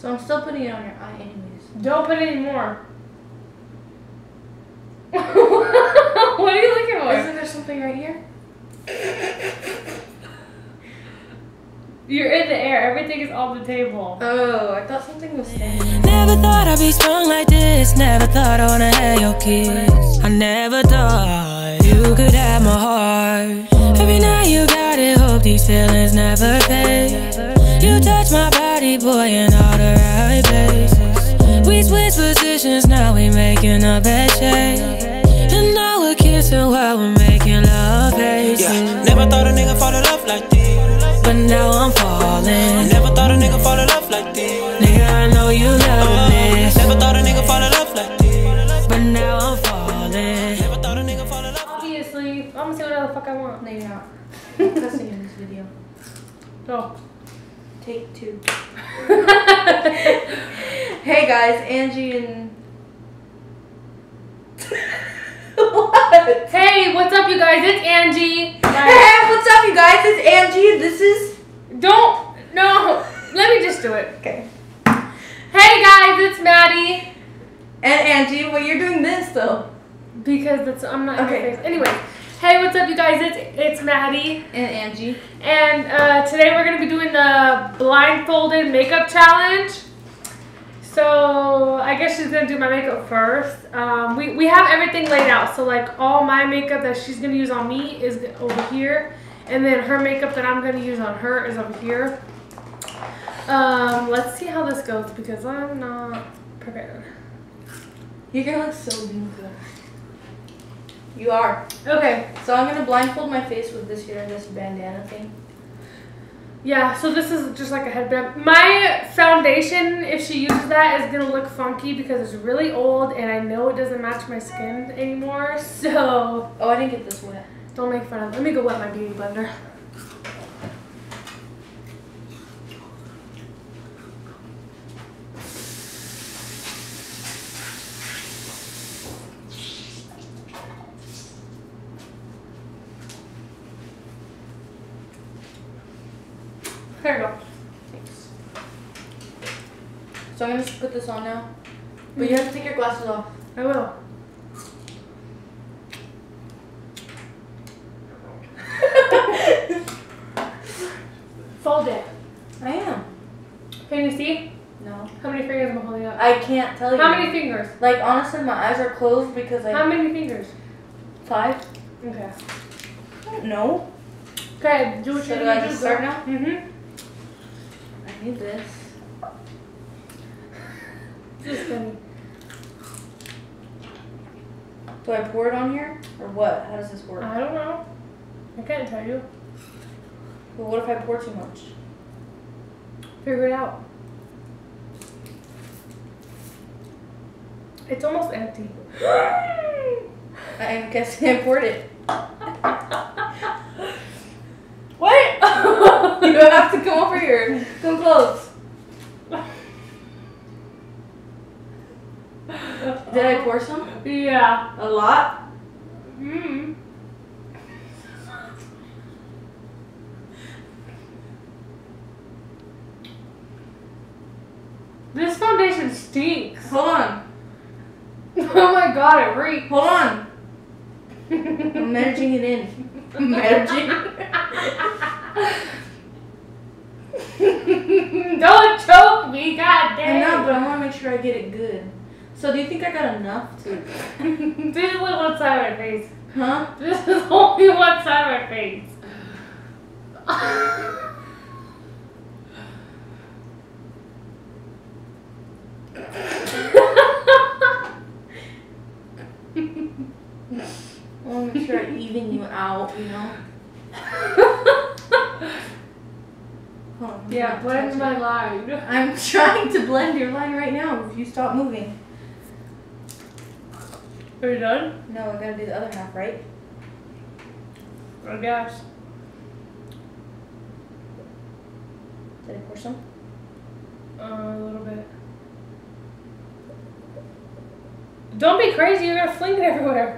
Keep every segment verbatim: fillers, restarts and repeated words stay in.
So I'm still putting it on your eye anyways. Don't put any more. What are you looking for? Isn't there something right here? You're in the air. Everything is on the table. Oh, I thought something was standing. Never thought I'd be strong like this. Never thought I wanna have your kiss. I never thought you could have my heart. Every night you got it. Hope these feelings never fade. You touch my body, boy, in all the right places. We switch positions, now we making a bad shade. And now we're kissing while we're making love faces. Yeah, never thought a nigga fall in love like this. But now I'm falling. Never thought a nigga fall in love like this. Nigga, I know you love this. Never thought a nigga fall in love like this. But now I'm falling. Never thought a nigga fall in love. Obviously, I'm gonna say whatever the fuck I want. No, you're not. I'm cussing in this video. Go. Take two. Hey guys, Angie and... What? Hey, what's up, you guys? It's Angie. Hey, what's up, you guys? It's Angie. This is... Don't. No. Let me just do it. Okay. Hey, guys. It's Maddie. And Angie, well, you're doing this though. Because that's I'm not Okay. in my face. Anyway. Hey, what's up, you guys? It's it's Maddie. And Angie. And uh, today we're gonna be doing the blindfolded makeup challenge. So I guess she's gonna do my makeup first. Um, we we have everything laid out. So like all my makeup that she's gonna use on me is over here, and then her makeup that I'm gonna use on her is over here. Um, let's see how this goes because I'm not prepared. You're gonna look so beautiful. You are. Okay. So I'm gonna blindfold my face with this here, this bandana thing. Yeah, so this is just like a headband. My foundation, if she uses that, is gonna look funky because it's really old and I know it doesn't match my skin anymore. So Oh, I didn't get this wet. don't make fun of it. Let me go wet my beauty blender. There you go. Thanks. So I'm gonna just put this on now. But you have to take your glasses off. I will. Fold it. I am. Can you see? No. How many fingers am I holding up? I can't tell you. How many fingers? Like, honestly, my eyes are closed because I... How many fingers? Five? Okay. I don't know. Okay, do what So you do need I to just do. start now? Mm-hmm. I need this. Just funny. Do I pour it on here? Or what? How does this work? I don't know. I can't tell you. But what if I pour too much? Figure it out. It's almost empty. I guess I poured it. What? You don't have to come over here. Come close. Did I pour some? Yeah. A lot? Mm. This foundation stinks. Hold on. Oh my god, it reeks. Hold on. I'm managing it in. I'm managing. Don't choke me, god I damn. know, but I want to make sure I get it good. So do you think I got enough to... This is only one side of my face. Huh? This is only one side of my face. I want to make sure I even you out, you know? Hold on, Yeah, blend my line. I'm trying to blend your line right now if you stop moving. Are you done? No, I gotta do the other half, right? I guess. Did I pour some? Uh, a little bit. Don't be crazy, you're gonna fling it everywhere.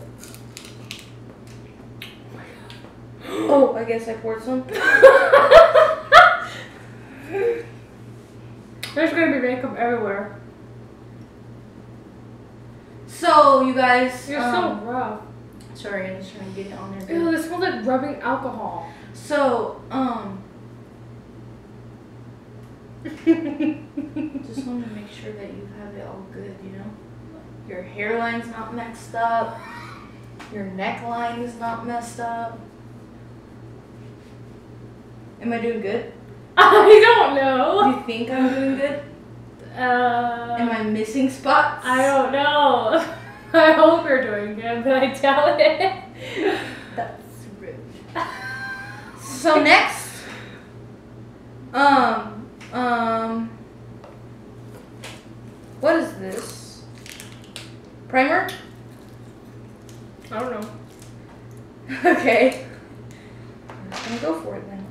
Oh, I guess I poured some. There's gonna be makeup everywhere. So you guys, You're um, so rough. sorry, I'm just trying to get it on there. Ew, this smells like rubbing alcohol. So, um, just want to make sure that you have it all good, you know? Your hairline's not messed up. Your neckline is not messed up. Am I doing good? I don't Do know. you think I'm doing good? Uh, Am I missing spots? I don't know. I hope you're doing good, but I doubt it. That's rude. So next, um, um, what is this? Primer? I don't know. Okay. I'm just gonna go for it then.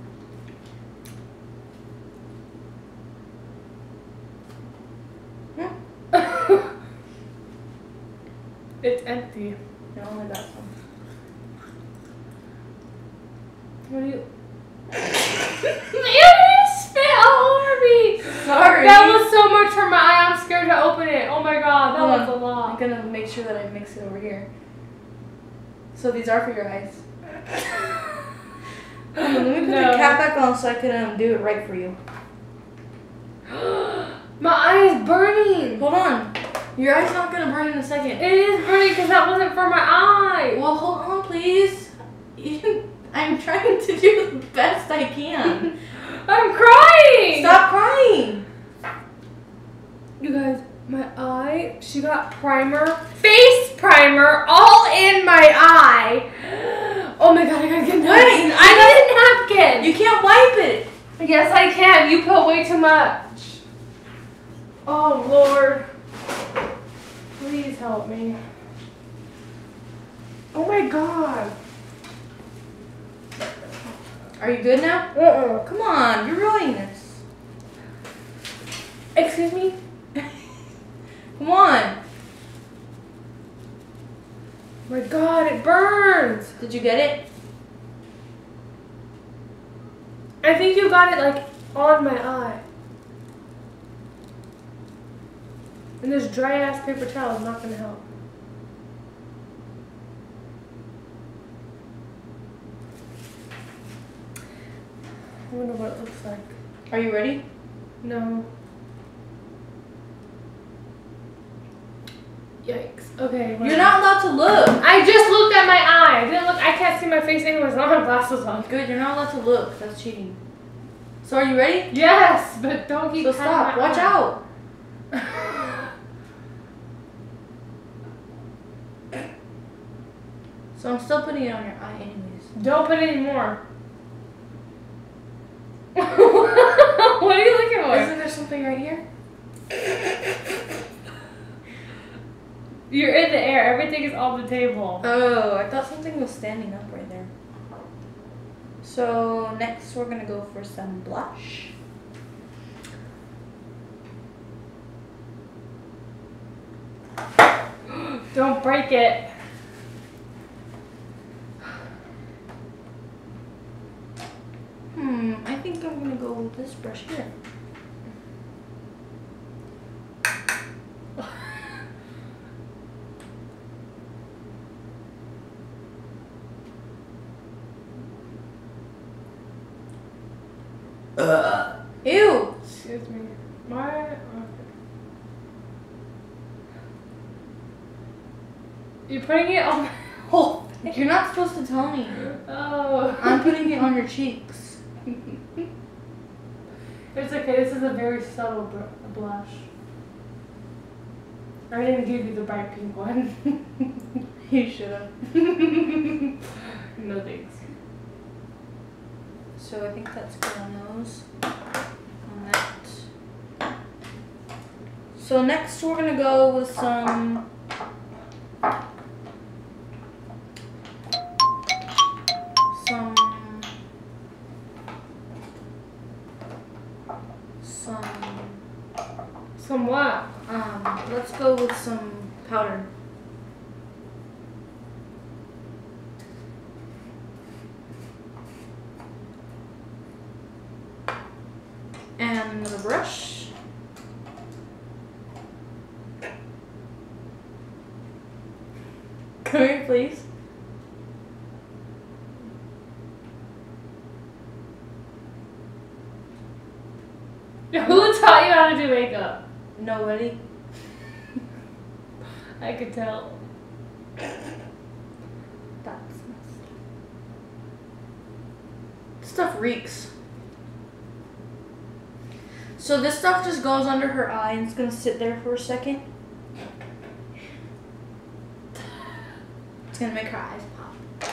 It's empty. No, I only got some. What do you? You spit all over me. Sorry. That was so much for my eye. I'm scared to open it. Oh my god, that Hold was on. a I'm lot. gonna make sure that I mix it over here. So these are for your eyes. Hold on, let me put No. the cap back on so I can um, do it right for you. My eye is burning. Hold on. Your eye's not gonna burn in a second. It is burning because that wasn't for my eye. Well, hold on, please. You- I'm trying to do the best I can. I'm crying. Stop crying. You guys, my eye, she got primer, face primer, all in my eye. Oh my god, I gotta get napkin. Wait, I need a napkin. You can't wipe it. Yes, I can. You put way too much. Oh, Lord. Please help me. Oh my god. Are you good now? Uh-uh. Come on, you're ruining this. Excuse me? Come on. Oh my god, it burns. Did you get it? I think you got it like on my eye. And this dry ass paper towel is not gonna help. I wonder what it looks like. Are you ready? No. Yikes. Okay. You're whatever. not allowed to look. I just looked at my eye. I didn't look. I can't see my face anyways. I don't have glasses on. Good, you're not allowed to look. That's cheating. So are you ready? Yes, but don't keep. So patting stop. my Watch eye. out. So I'm still putting it on your eye anyways. Don't put any more. What are you looking for? Isn't there something right here? You're in the air. Everything is on the table. Oh, I thought something was standing up right there. So next we're gonna go for some blush. Don't break it. Hmm, I think I'm gonna go with this brush here. Uh. Ew! Excuse me. Why? Okay. You're putting it on my whole face. You're not supposed to tell me. Oh. I'm putting it on your cheeks. It's okay. This is a very subtle br- blush. I didn't give you the bright pink one. You should have. No thanks. So I think that's good on those. On that. So next we're gonna go with some some some Some what? um let's go with some powder. And another brush. Come here, please. Who taught you how to do makeup? Nobody. I could tell. That's messy. Stuff reeks. So this stuff just goes under her eye and it's gonna sit there for a second. It's gonna make her eyes pop.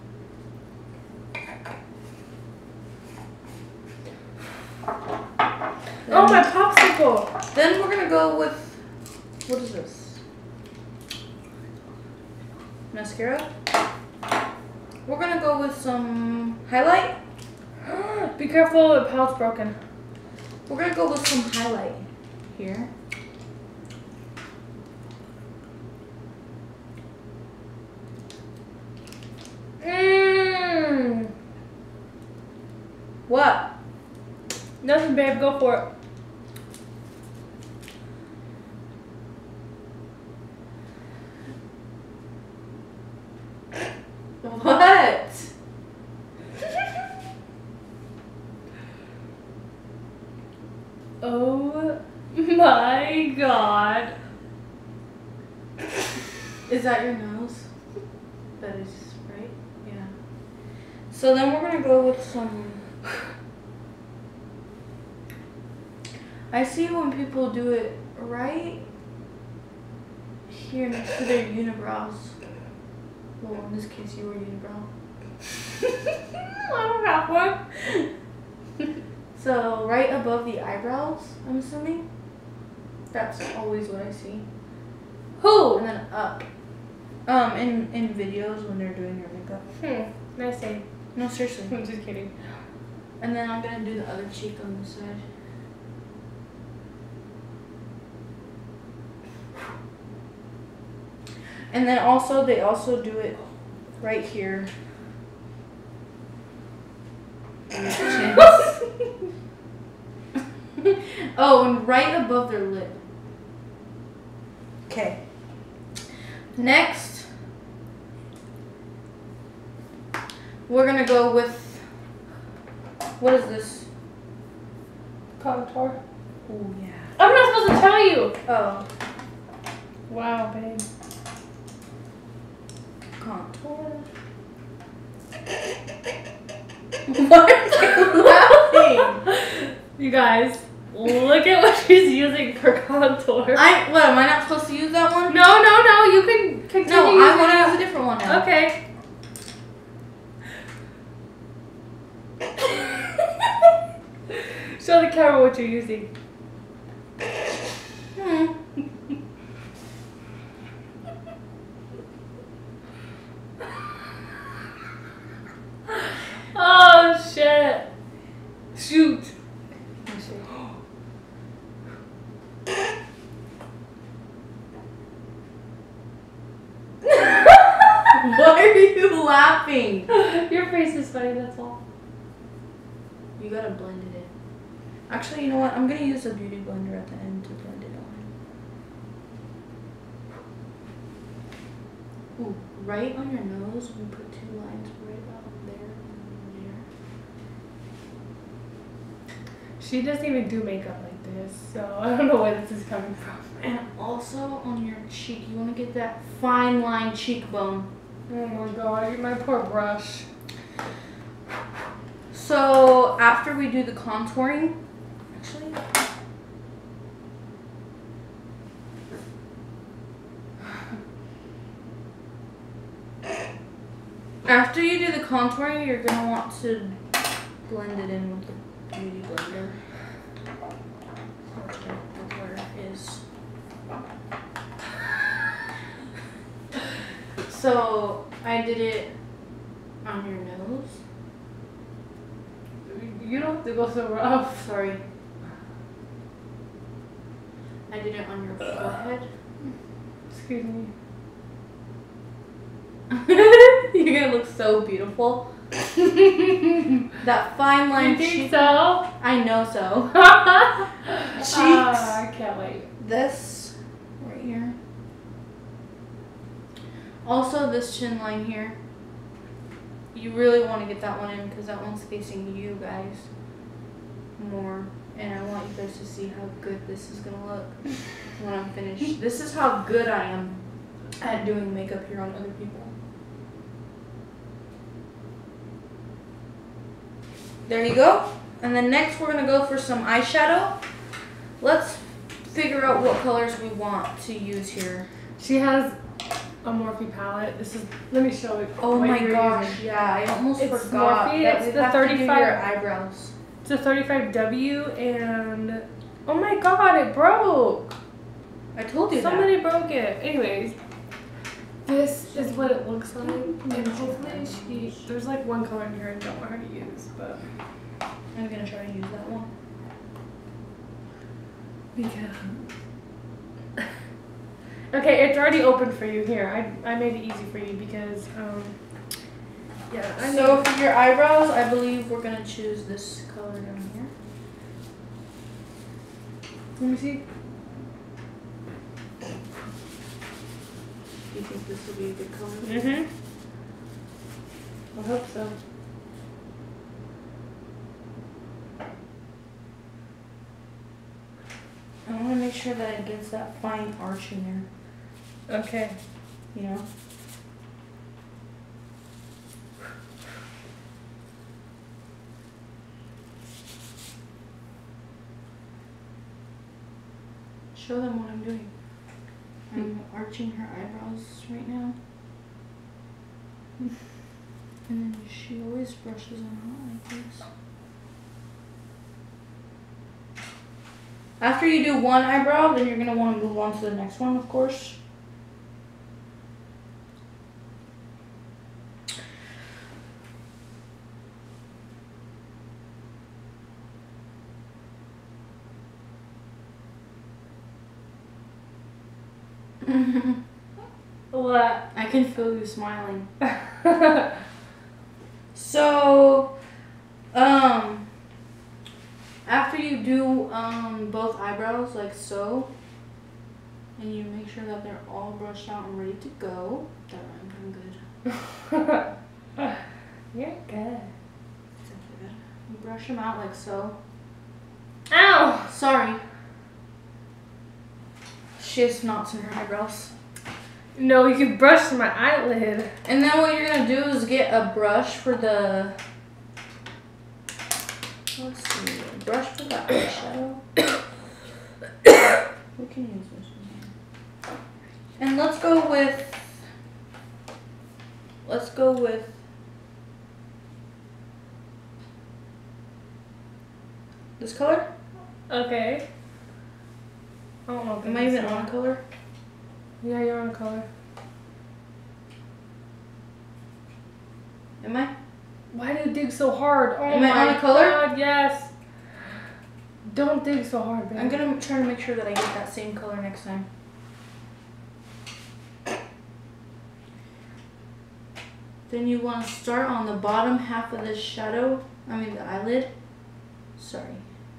Then, Oh, my popsicle! Then we're gonna go with, what is this? Mascara. We're gonna go with some highlight. Be careful, the pouch broken. We're gonna go with some highlight here. Mmm. What? Nothing, babe. Go for it. What? Oh my god. Is that your nose? That is right? Yeah. So then we're gonna go with some. I see when people do it right here next to their unibrows. Well, in this case, you were unibrow. I don't have one. So right above the eyebrows, I'm assuming. That's always what I see. Who? And then up. Um, in in videos when they're doing your makeup. Hmm. Nice name. No, seriously. I'm just kidding. And then I'm gonna do the other cheek on this side. And then also, they also do it right here. On your chin. Oh, and right above their lip. Okay. Next, we're gonna go with, what is this? Contour. Oh yeah. I'm not supposed to tell you. Oh, Wow, babe. contour. Why are you laughing? You guys, look at what she's using for contour. I what? Am I not supposed to use that one? No, no, no. You can continue. No, I using want to that. use a different one now. Okay. Show the camera what you're using. Hmm. Oh shit! Shoot. Why are you laughing? Your face is funny. That's all. You gotta blend it in. Actually, you know what? I'm gonna use a beauty blender at the end to blend it on. Ooh, right on your nose, we put two lines right about there and there. She doesn't even do makeup like this, so I don't know where this is coming from. And also on your cheek, you wanna get that fine line cheekbone. Oh my god, my poor brush. So after we do the contouring, actually, after you do the contouring, you're gonna want to blend it in with the beauty blender. Okay, that's where it is. So I did it on your nose. You don't have to go so rough. Sorry. I did it on your forehead. Excuse me. You're gonna look so beautiful. That fine line You think cheek. so? I know so. Cheeks. Ah, I can't wait. This right here. Also, this chin line here. You really want to get that one in because that one's facing you guys more. And I want you guys to see how good this is going to look when I'm finished. This is how good I am at doing makeup here on other people. There you go. And then next we're going to go for some eyeshadow. Let's figure out what colors we want to use here. She has a Morphe palette. This is, let me show it. Oh what my you're gosh, using. yeah, I almost It's forgot Morphe, that it's we the have to do thirty-five your eyebrows. It's a thirty-five W and oh my god, it broke. I told you Somebody broke it. Anyways, this is what it looks like. And hopefully she, there's like one color in here I don't want her to use, but that. I'm gonna try to use that one. because. Okay, it's already open for you here. I, I made it easy for you because, um, yeah. I So need- for your eyebrows, I believe we're gonna choose this color down here. let me see. Do you think this will be a good color? Mm-hmm. I hope so. I want to make sure that it gets that fine arch in there, Okay. you know? Show them what I'm doing. I'm arching her eyebrows right now. And then she always brushes them out like this. After you do one eyebrow, then you're going to want to move on to the next one, of course. What? I can feel you smiling. So, um, after you do um, both eyebrows like so, and you make sure that they're all brushed out and ready to go, that rhymed, I'm good. You're good. Except for that. You brush them out like so. Ow! Sorry. She has knots in her eyebrows. No, you can brush my eyelid. And then what you're gonna do is get a brush for the. Let's see. A brush for the eyeshadow. We can use this one. And let's go with. Let's go with. This color? Okay. I don't know. if Am I it's even this on one. color? Yeah, you're on color. Am I? Why do you dig so hard? Oh Am I my on a color? God, yes. Don't dig so hard, baby. I'm gonna try to make sure that I get that same color next time. Then you want to start on the bottom half of this shadow, I mean the eyelid. Sorry.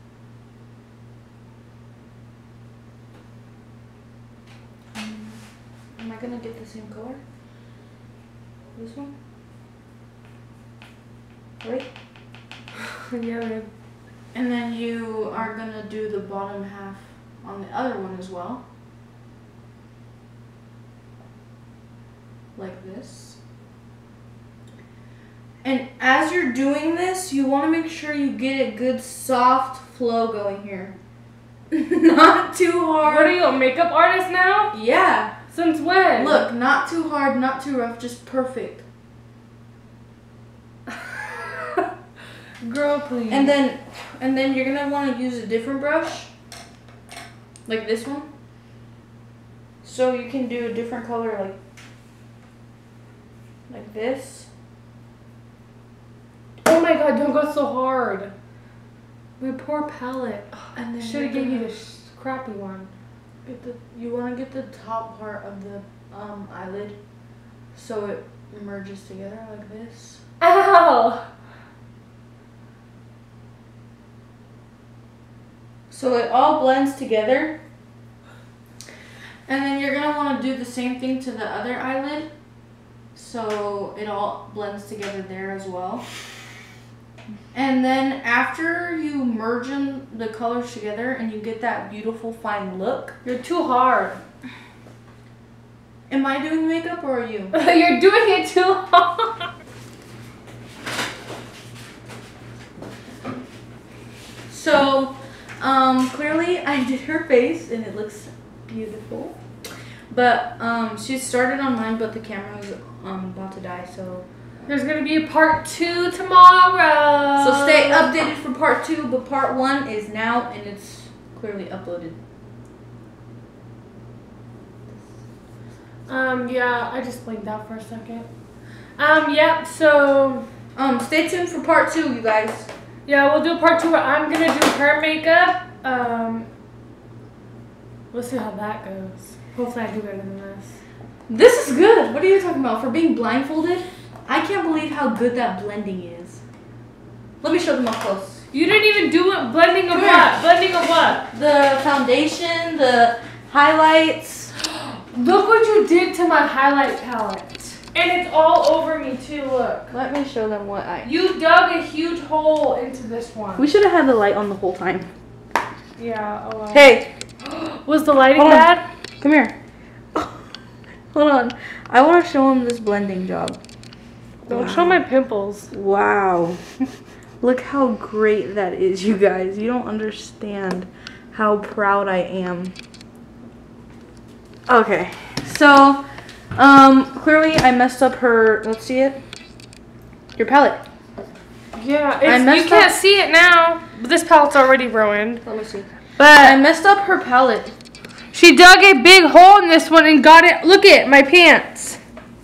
Um, am I gonna get the same color? This one? Right? Yeah, babe. And then you are gonna do the bottom half on the other one as well. Like this. And as you're doing this, you want to make sure you get a good soft flow going here. Not too hard. What are you, a makeup artist now? Yeah. Since when? Look, not too hard, not too rough, just perfect. Girl, please. And then and then you're gonna want to use a different brush. Like this one. So you can do a different color like like this. Oh my God, don't go so hard. My poor palette. And then Should have you're gave you gonna the sh- crappy one. get the you wanna get the top part of the um eyelid so it merges together like this. Ow! So it all blends together. And then you're gonna want to do the same thing to the other eyelid. so it all blends together there as well. And then after you merge in the colors together and you get that beautiful fine look. You're too hard. Am I doing makeup or are you? You're doing it too hard. So, um, clearly I did her face and it looks beautiful. But um, she started on mine, but the camera was um, about to die, so. There's gonna be a part two tomorrow. So stay updated for part two, but part one is now and it's clearly uploaded. Um, yeah, I just blinked out for a second. Um, yep, so. Um, stay tuned for part two, you guys. Yeah, we'll do part two where I'm gonna do her makeup. Um, we'll see how that goes. Hopefully I do better than this. This is good. What are you talking about? For being blindfolded? I can't believe how good that blending is. Let me show them up close. You didn't even do it. Blending of Come what? here. Blending of what? The foundation, the highlights. Look what you did to my highlight palette. And it's all over me too, look. Let me show them what I... You dug a huge hole into this one. We should have had the light on the whole time. Yeah, oh well. Hey. Was the lighting Hold on. bad? Come here. Hold on. I want to show them this blending job. Don't Wow. show my pimples. Wow. Look how great that is, you guys. You don't understand how proud I am. Okay. So, um, clearly I messed up her, let's see it. Your palette. Yeah, I it's, messed you can't up- see it now. But this palette's already ruined. Let me see. But I messed up her palette. She dug a big hole in this one and got it. Look at my pants.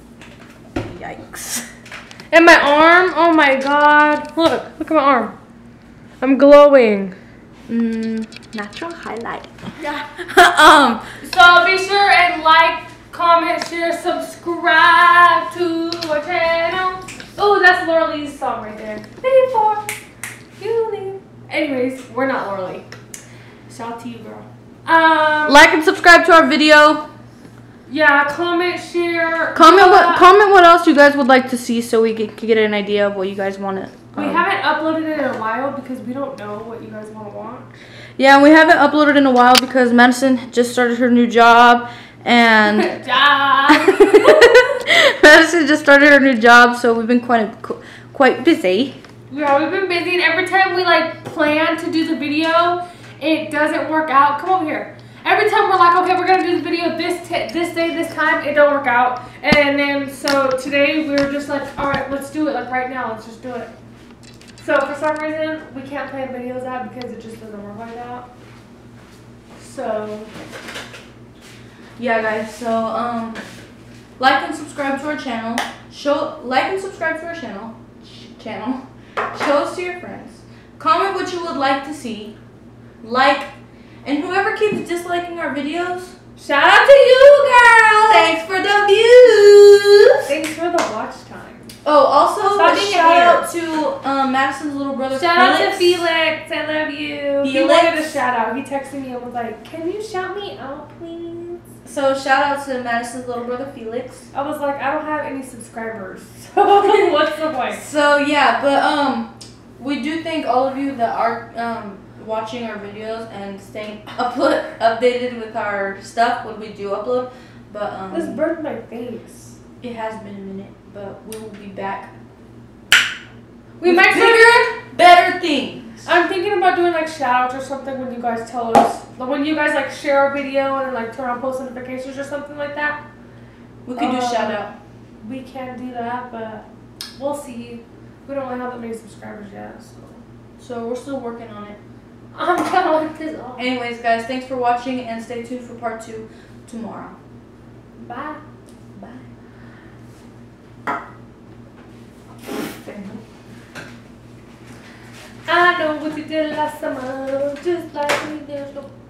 Yikes. And my arm. Oh my god. Look. Look at my arm. I'm glowing. Mm, natural highlight. Yeah. um. So be sure and like, comment, share, subscribe to our channel. Oh, that's Laura Lee's song right there. Before you leave. Anyways, we're not Laura Lee. Shout out to you, girl. Um, Like and subscribe to our video. Yeah, comment, share. Comment uh, what comment what else you guys would like to see so we can get an idea of what you guys want to. We haven't uploaded it in a while because we don't know what you guys want to watch. Yeah, and we haven't uploaded in a while because Madison just started her new job and Job. Madison just started her new job, so we've been quite quite busy. Yeah, we've been busy, and every time we like plan to do the video, it doesn't work out. Come over here. Every time we're like, okay, we're gonna do the video this t this day, this time, it don't work out. And then so today we were just like, all right, let's do it. Like right now, let's just do it. So for some reason, we can't plan videos out because it just doesn't work like that. So Yeah, guys. So um, like and subscribe to our channel. Show like and subscribe to our channel. Ch channel. Show us to your friends. Comment what you would like to see. Like, and whoever keeps disliking our videos, shout out to you, girl. thanks for the views. Thanks for the watch time. Oh, also Stop a being a shout hater. out to um, Madison's little brother. Shout out Felix. to Felix. I love you. He Felix. wanted a shout out. He texted me and was like, can you shout me out, please? So shout out to Madison's little brother Felix. I was like, I don't have any subscribers. So what's the point? So yeah, but um, we do thank all of you that are um watching our videos and staying upload updated with our stuff when we do upload. But um, This burned my face. it has been a minute, but we will be back. We with might bigger, better things. I'm thinking about doing like shout outs or something when you guys tell us. Like when you guys like share a video and like turn on post notifications or something like that. We could do Um, shout out. We can do that, but we'll see. We don't really have that many subscribers yet, so. So we're still working on it. I'm kind of like this off. Anyways, guys, thanks for watching and stay tuned for part two tomorrow. Bye. Bye. I know what you did last summer, just like we did.